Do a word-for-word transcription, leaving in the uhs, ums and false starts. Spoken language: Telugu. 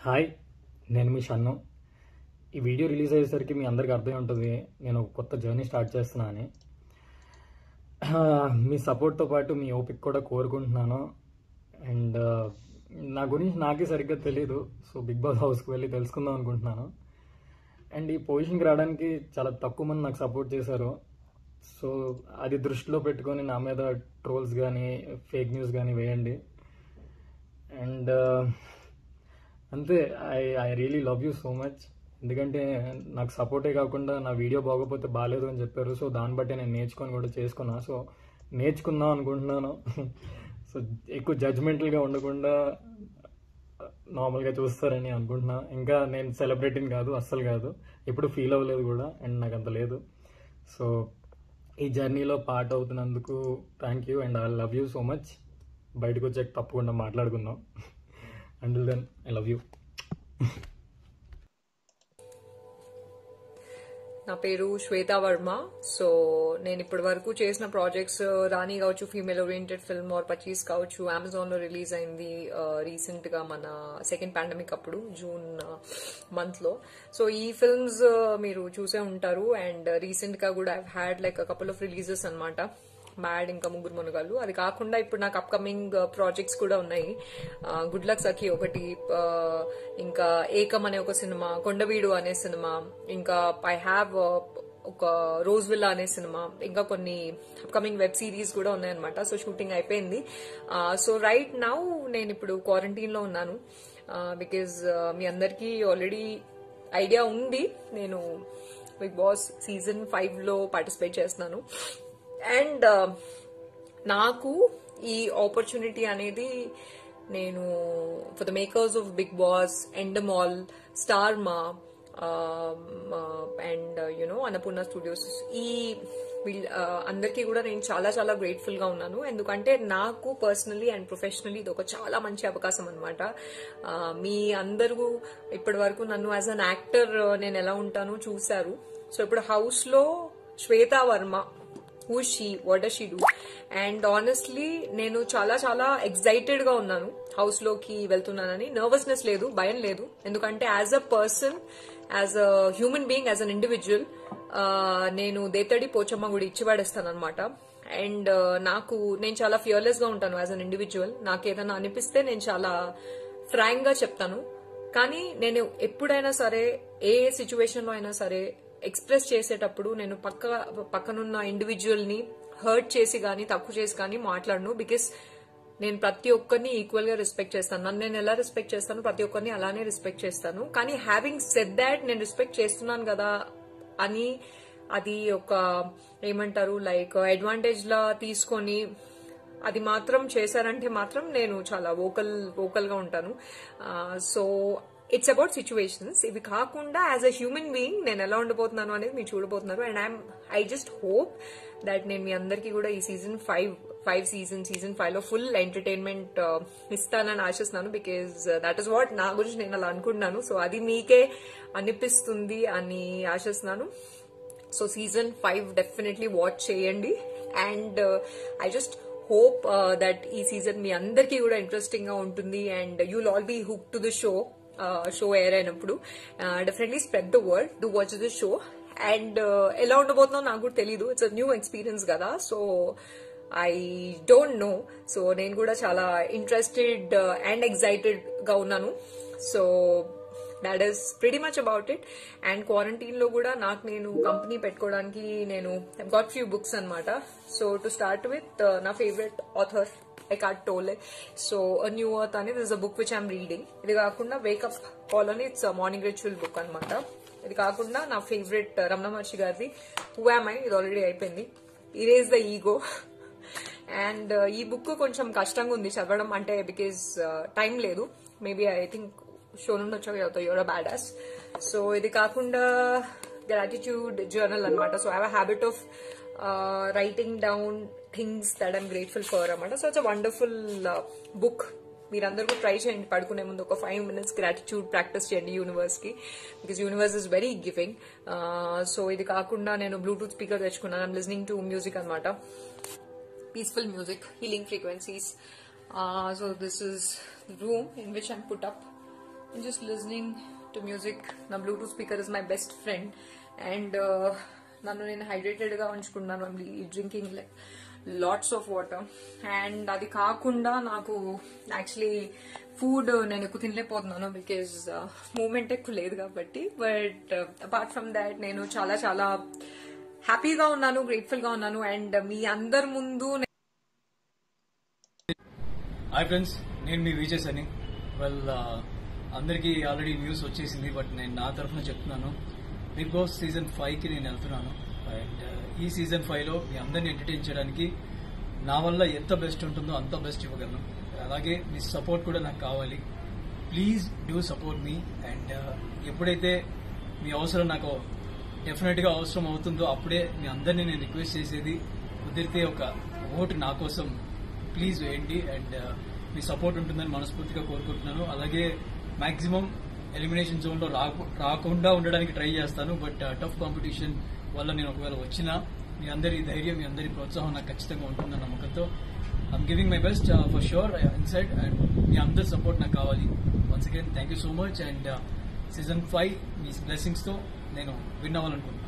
హాయ్, నేను మీ షన్ను. ఈ వీడియో రిలీజ్ అయ్యేసరికి మీ అందరికీ అర్థమై ఉంటుంది నేను ఒక కొత్త జర్నీ స్టార్ట్ చేస్తున్నా అని. మీ సపోర్ట్తో పాటు మీ ఓపిక కూడా కోరుకుంటున్నాను. అండ్ నా గురించి నాకే సరిగ్గా తెలీదు, సో బిగ్ బాస్ హౌస్కి వెళ్ళి తెలుసుకుందాం అనుకుంటున్నాను. అండ్ ఈ పొజిషన్కి రావడానికి చాలా తక్కువ మంది నాకు సపోర్ట్ చేశారు. సో అది దృష్టిలో పెట్టుకొని నా మీద ట్రోల్స్ కానీ ఫేక్ న్యూస్ కానీ వేయండి. అండ్ అంతే, I I really love you so much. ఎందుకంటే నాకు సపోర్టే కాకుండా నా వీడియో బాగోపోతే బాగాలేదు అని చెప్పారు. సో దాన్ని బట్టి నేను నేర్చుకొని కూడా చేసుకున్నా. సో నేర్చుకుందాం అనుకుంటున్నాను. సో ఎక్కువ జడ్జ్మెంటల్గా ఉండకుండా నార్మల్గా చూస్తారని అనుకుంటున్నా. ఇంకా నేను సెలబ్రిటీని కాదు, అస్సలు కాదు, ఎప్పుడు ఫీల్ అవ్వలేదు కూడా, అండ్ నాకు అంత లేదు. సో ఈ జర్నీలో పార్ట్ అవుతున్నందుకు thank you and I love you so much. బయటకు వచ్చాక తప్పకుండా మాట్లాడుకుందాం. Until then, I love you. నా పేరు శ్వేతా వర్మ. సో నేను ఇప్పటి వరకు చేసిన ప్రాజెక్ట్స్ రాణి కావచ్చు, female oriented film are Pachchis కావచ్చు, అమెజాన్ లో రిలీజ్ అయింది రీసెంట్ గా మన సెకండ్ పాండమిక్ అప్పుడు జూన్ మంత్ లో. సో ఈ ఫిల్మ్స్ మీరు చూసే ఉంటారు. అండ్ రీసెంట్ గా కూడా I had like couple of releases అనమాట. మ్యాడ్, ఇంకా ముగ్గురు మునగాళ్ళు. అది కాకుండా ఇప్పుడు నాకు అప్కమింగ్ ప్రాజెక్ట్స్ కూడా ఉన్నాయి. గుడ్ లక్ సఖి ఒకటి, ఇంకా ఏకం అనే ఒక సినిమా, కొండవీడు అనే సినిమా, ఇంకా ఐ హ్యావ్ ఒక రోజ్ విల్లా అనే సినిమా, ఇంకా కొన్ని అప్కమింగ్ వెబ్ సిరీస్ కూడా ఉన్నాయన్నమాట. సో షూటింగ్ అయిపోయింది. సో రైట్ నౌ నేను ఇప్పుడు క్వారంటైన్ లో ఉన్నాను. బికాజ్ మీ అందరికీ ఆల్రెడీ ఐడియా ఉంది, నేను బిగ్ బాస్ సీజన్ ఫైవ్ లో పార్టిసిపేట్ చేస్తున్నాను. అండ్ నాకు ఈ ఆపర్చునిటీ అనేది నేను for the makers of Bigg Boss, Endemol, star Maa and you know Annapurna studios, ఈ వీళ్ళ అందరికీ కూడా నేను చాలా చాలా గ్రేట్ఫుల్ గా ఉన్నాను. ఎందుకంటే నాకు పర్సనలీ అండ్ ప్రొఫెషనలీ ఇది ఒక చాలా మంచి అవకాశం అనమాట. మీ అందరూ ఇప్పటి వరకు నన్ను యాజ్ అన్ యాక్టర్ నేను ఎలా ఉంటానో చూశారు. సో ఇప్పుడు హౌస్ లో Shweta Varma, who is she, what does she do, and honestly నేను చాలా చాలా ఎక్సైటెడ్ గా ఉన్నాను హౌస్ లోకి వెళ్తున్నానని. నర్వస్నెస్ లేదు, భయం లేదు. ఎందుకంటే as a person, as a human being, as an individual నేను దేతడి పోచమ్మ గుడి ఇచ్చి పడేస్తాను అనమాట. అండ్ నాకు నేను చాలా ఫియర్లెస్ గా ఉంటాను యాజ్ అన్ ఇండివిజువల్. నాకు ఏదైనా అనిపిస్తే నేను చాలా ఫ్రాంక్ గా చెప్తాను. కానీ నేను ఎప్పుడైనా సరే, ఏ సిచ్యువేషన్ లో అయినా సరే, ఎక్స్ప్రెస్ చేసేటప్పుడు నేను పక్క పక్కనున్న ఇండివిజువల్ ని హర్ట్ చేసి గానీ తక్కువ చేసి కానీ మాట్లాడను. బికాస్ నేను ప్రతి ఒక్కరిని ఈక్వల్ గా రెస్పెక్ట్ చేస్తాను. నన్ను నేను ఎలా రెస్పెక్ట్ చేస్తాను, ప్రతి ఒక్కరిని అలానే రెస్పెక్ట్ చేస్తాను. కానీ హ్యావింగ్ సెడ్ దాట్, నేను రెస్పెక్ట్ చేస్తున్నాను కదా అని అది ఒక ఏమంటారు లైక్ అడ్వాంటేజ్ లా తీసుకొని అది మాత్రం చేశారంటే మాత్రం నేను చాలా వోకల్ వోకల్ గా ఉంటాను. So it's about situations. ఇవి కాకుండా యాజ్ అ హ్యూమన్ బీయింగ్ నేను ఎలా ఉండబోతున్నాను అనేది మీరు చూడబోతున్నారు. And I'm I just hope that నేను మీ అందరికీ కూడా ఈ season five five season season five లో ఫుల్ ఎంటర్టైన్మెంట్ ఇస్తానని ఆశిస్తున్నాను. బికాజ్ దట్ ఈస్ వాట్ నా గురించి నేను అలా అనుకుంటున్నాను. సో అది మీకే అనిపిస్తుంది అని ఆశిస్తున్నాను. So season five definitely watch చేయండి. And I just hope that ఈ సీజన్ మీ అందరికీ కూడా ఇంట్రెస్టింగ్ గా ఉంటుంది. And you will all be hook to the show. Show air అయినప్పుడు definitely spread the word, do watch the show. And ఎలా ఉండబోతుందో నాకు కూడా తెలీదు, ఇట్స్ అ న్యూ ఎక్స్పీరియన్స్ కదా. So I don't know. So నేను కూడా చాలా ఇంట్రెస్టెడ్ అండ్ ఎక్సైటెడ్ గా ఉన్నాను. So that is pretty much about it. And quarantine లో కూడా నాకు నేను కంపెనీ పెట్టుకోవడానికి నేను గాట్ ఫ్యూ బుక్స్ అనమాట. సో టు స్టార్ట్ విత్ నా favourite author Eckhart Tolle. So A New Earth అనేది is a book which I'm reading. ఇది కాకుండా వేకప్ కాల్ అని ఇట్స్ మార్నింగ్ రిచువల్ బుక్ అనమాట. ఇది కాకుండా నా ఫేవరెట్ రమణ మహర్షి గారిది హూ యామ్ ఐ, ఇది ఆల్రెడీ అయిపోయింది. Erase the ego. అండ్ ఈ బుక్ కొంచెం కష్టంగా ఉంది చదవడం, అంటే బికాజ్ టైం లేదు. మేబీ ఐ థింక్ షో నుండి వచ్చాక చదువుతావు, you're a bad ass. So ఇది కాకుండా గ్రాటిట్యూడ్ జర్నల్ అనమాట. So I have a habit of writing down things that I'm grateful for అనమాట. So it's a wonderful book. మీరందరూ కూడా ట్రై చేయండి పడుకునే ముందు ఒక ఫైవ్ మినిట్స్ గ్రాటిట్యూడ్ ప్రాక్టీస్ చేయండి యూనివర్స్ కి. Because universe is very giving. So ఇది కాకుండా నేను బ్లూటూత్ స్పీకర్ తెచ్చుకున్నాను. ఐమ్ లిజనింగ్ టు మ్యూజిక్ అనమాట, peaceful music, healing frequencies. So this is the room in which I'm put up. and just listening to music. నా bluetooth speaker is my best friend and నన్ను నేను హైడ్రేటెడ్ గా ఉంచుకున్నాను. I'm drinking like lots of water. And అది కాకుండా నాకు యాక్చువల్లీ ఫుడ్ నేను ఎక్కువ తినలేకపోతున్నాను బికాజ్ మూమెంట్ ఎక్కువ లేదు కాబట్టి. బట్ అపార్ట్ ఫ్రమ్ దాట్ నేను చాలా చాలా హ్యాపీగా ఉన్నాను, గ్రేట్ఫుల్ గా ఉన్నాను. అండ్ మీ అందరి ముందు హాయ్ ఫ్రెండ్స్, నేను మీ విజయ్ అని. వెల్, అందరికీ ఆల్రెడీ న్యూస్ వచ్చేసింది, బట్ నేను నా తరఫున చెప్తున్నాను. బిగ్ బాస్ సీజన్ ఫైవ్ కి నేను వెళ్తున్నాను. అండ్ ఈ సీజన్ ఫైవ్ లో మీ అందరిని ఎంటర్టైన్ చేయడానికి నా వల్ల ఎంత బెస్ట్ ఉంటుందో అంత బెస్ట్ ఇవ్వగలను. అలాగే మీ సపోర్ట్ కూడా నాకు కావాలి. Please do support me. And ఎప్పుడైతే మీ అవసరం నాకు డెఫినెట్ గా అవసరం అవుతుందో అప్పుడే మీ అందరినీ నేను రిక్వెస్ట్ చేసేది, కుదిరితే ఒక ఓటు నా కోసం ప్లీజ్ వేయండి. అండ్ మీ సపోర్ట్ ఉంటుందని మనస్ఫూర్తిగా కోరుకుంటున్నాను. అలాగే మాక్సిమం ఎలిమినేషన్ జోన్ లో రాకుండా ఉండడానికి ట్రై చేస్తాను. బట్ టఫ్ కాంపిటీషన్ వల్ల నేను ఒకవేళ వచ్చినా మీ అందరి ధైర్యం, మీ అందరి ప్రోత్సాహం నాకు ఖచ్చితంగా ఉంటుందన్న నమ్మకంతో I'm giving my best for sure inside. And మీ అందరి సపోర్ట్ నాకు కావాలి. Once again thank you so much. And season five మీ బ్లెస్సింగ్స్ తో నేను విన్ అవ్వాలనుకుంటున్నాను.